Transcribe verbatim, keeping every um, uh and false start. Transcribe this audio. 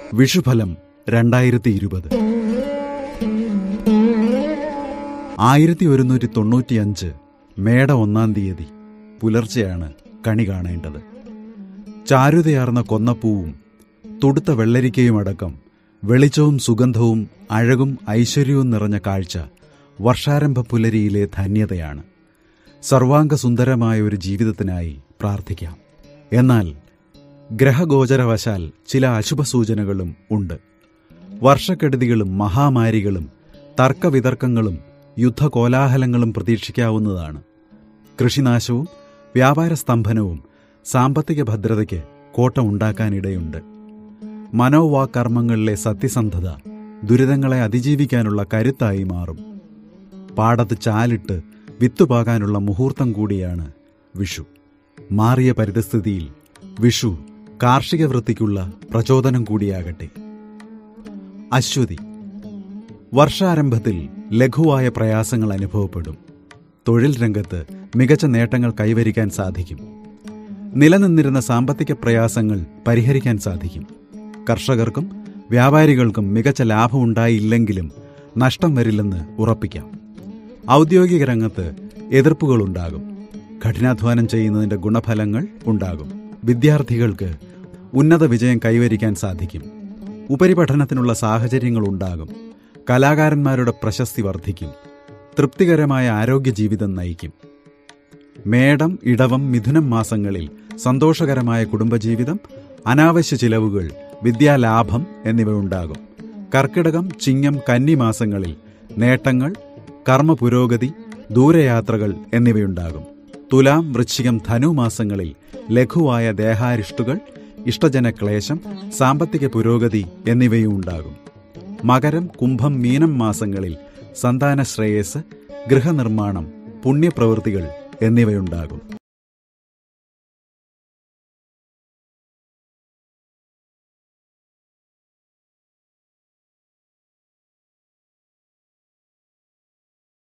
വിഷുഫലം രണ്ടായിരത്തി ഇരുപത് ആയിരത്തി ഒരുന്നൂറ്റി തൊണ്ണൂറ്റിയഞ്ച് മേട ഒന്നാം തീയതി പുലർച്ചെയാണ് കണി കാണേണ്ടത്. ചാരുതയാർന്ന കൊന്നപ്പൂവും തുടുത്ത വെള്ളരിക്കയുമടക്കം വെളിച്ചവും സുഗന്ധവും അഴകും ഐശ്വര്യവും നിറഞ്ഞ കാഴ്ച വർഷാരംഭ പുലരിയിലെ ധന്യതയാണ്. സർവാംഗസുന്ദരമായ ഒരു ജീവിതത്തിനായി പ്രാർത്ഥിക്കാം. എന്നാൽ ഗ്രഹഗോചരവശാൽ ചില അശുഭസൂചനകളും ഉണ്ട്. വർഷക്കെടുതികളും മഹാമാരികളും തർക്കവിതർക്കങ്ങളും യുദ്ധകോലാഹലങ്ങളും പ്രതീക്ഷിക്കാവുന്നതാണ്. കൃഷിനാശവും വ്യാപാര സ്തംഭനവും സാമ്പത്തിക ഭദ്രതയ്ക്ക് കോട്ടം ഉണ്ടാക്കാനിടയുണ്ട്. മനോവാകർമ്മങ്ങളിലെ സത്യസന്ധത ദുരിതങ്ങളെ അതിജീവിക്കാനുള്ള കരുത്തായി മാറും. പാടത്ത് ചാലിട്ട് വിത്തുപാകാനുള്ള മുഹൂർത്തം കൂടിയാണ് വിഷു. മാറിയ പരിതസ്ഥിതിയിൽ വിഷു കാർഷിക വൃത്തിക്കുള്ള പ്രചോദനം കൂടിയാകട്ടെ. അശ്വതി. വർഷാരംഭത്തിൽ ലഘുവായ പ്രയാസങ്ങൾ അനുഭവപ്പെടും. തൊഴിൽ രംഗത്ത് മികച്ച നേട്ടങ്ങൾ കൈവരിക്കാൻ സാധിക്കും. നിലനിന്നിരുന്ന സാമ്പത്തിക പ്രയാസങ്ങൾ പരിഹരിക്കാൻ സാധിക്കും. കർഷകർക്കും വ്യാപാരികൾക്കും മികച്ച ലാഭമുണ്ടായില്ലെങ്കിലും നഷ്ടം വരില്ലെന്ന് ഉറപ്പിക്കാം. ഔദ്യോഗിക രംഗത്ത് എതിർപ്പുകളുണ്ടാകും. കഠിനാധ്വാനം ചെയ്യുന്നതിന്റെ ഗുണഫലങ്ങൾ ഉണ്ടാകും. വിദ്യാർത്ഥികൾക്ക് ഉന്നത വിജയം കൈവരിക്കാൻ സാധിക്കും. ഉപരിപഠനത്തിനുള്ള സാഹചര്യങ്ങൾ ഉണ്ടാകും. കലാകാരന്മാരുടെ പ്രശസ്തി വർദ്ധിക്കും. തൃപ്തികരമായ ആരോഗ്യ ജീവിതം നയിക്കും. മേടം, ഇടവം, മിഥുനം മാസങ്ങളിൽ സന്തോഷകരമായ കുടുംബജീവിതം, അനാവശ്യ ചിലവുകൾ, വിദ്യാലാഭം എന്നിവ ഉണ്ടാകും. കർക്കിടകം, ചിങ്ങം, കന്നി മാസങ്ങളിൽ നേട്ടങ്ങൾ, കർമ്മ പുരോഗതി, ദൂരയാത്രകൾ എന്നിവയുണ്ടാകും. തുലാം, വൃശ്ചികം, ധനു മാസങ്ങളിൽ ലഘുവായ ദേഹാരിഷ്ടുകൾ, ഇഷ്ടജനക്ലേശം, സാമ്പത്തിക പുരോഗതി എന്നിവയും ഉണ്ടാകും. മകരം, കുംഭം, മീനം മാസങ്ങളിൽ സന്താന ശ്രേയസ്, ഗൃഹനിർമ്മാണം, പുണ്യപ്രവൃത്തികൾ എന്നിവയുണ്ടാകും.